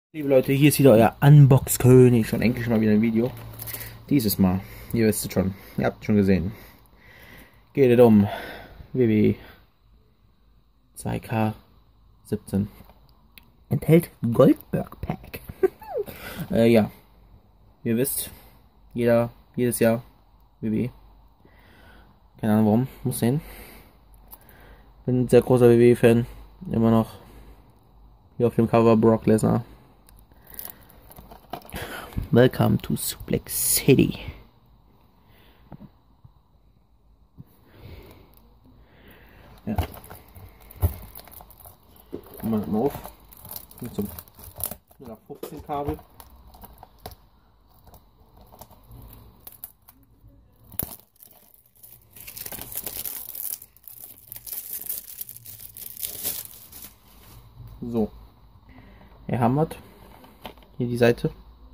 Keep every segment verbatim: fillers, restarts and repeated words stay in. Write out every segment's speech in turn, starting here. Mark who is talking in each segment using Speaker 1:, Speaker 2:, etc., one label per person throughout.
Speaker 1: Liebe Leute, hier ist wieder euer Unbox-König und endlich mal wieder ein Video. Dieses Mal, ihr wisst es schon, ihr habt es schon gesehen, geht es um W W E zwei K siebzehn. Enthält Goldberg Pack. äh, ja, ihr wisst, jeder, jedes Jahr W W E. Keine Ahnung warum, muss sehen. Bin ein sehr großer W W E-Fan, immer noch. Hier auf dem Cover Brock Lesnar. Welcome to Suplex City. Ja. Machen wir das mal auf. Mit so einem null acht fünfzehn Kabel. So. Er hammert. Hier die Seite.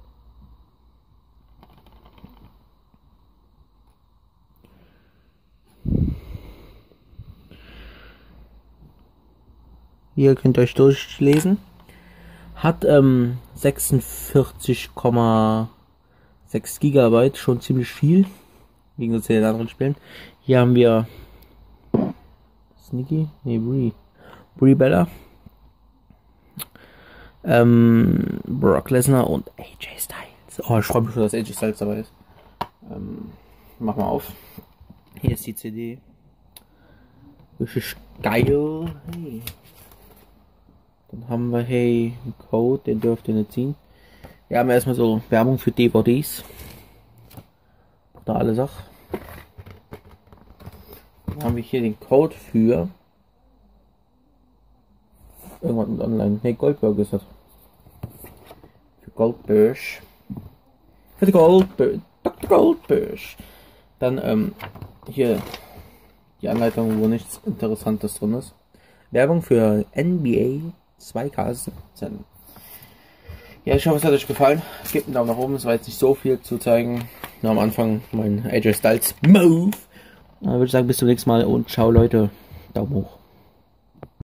Speaker 1: Hier könnt ihr euch durchlesen. Hat ähm, sechsundvierzig Komma sechs Gigabyte, schon ziemlich viel. Im Gegensatz zu den anderen Spielen. Hier haben wir Sneaky, nee, Brie. Brie Bella. Ähm, Brock Lesnar und A J Styles. Oh, ich freue mich schon, dass A J Styles dabei ist. Ähm, mach mal auf. Hier ist die C D. Richtig geil. Hey. Dann haben wir, hey, einen Code, den dürft ihr nicht ziehen. Wir haben erstmal so Werbung für D V Ds. Brutale Sache. Dann haben wir hier den Code für irgendwas mit online. Ne, Goldberg ist das. Für Goldberg. Für die Goldberg. Doktor Goldberg. Dann, ähm, hier die Anleitung, wo nichts Interessantes drin ist. Werbung für N B A zwei K siebzehn. Ja, ich hoffe, es hat euch gefallen. Gebt einen Daumen nach oben, es war jetzt nicht so viel zu zeigen. Nur am Anfang mein A J Styles Move. Dann würde ich sagen, bis zum nächsten Mal und ciao Leute. Daumen hoch.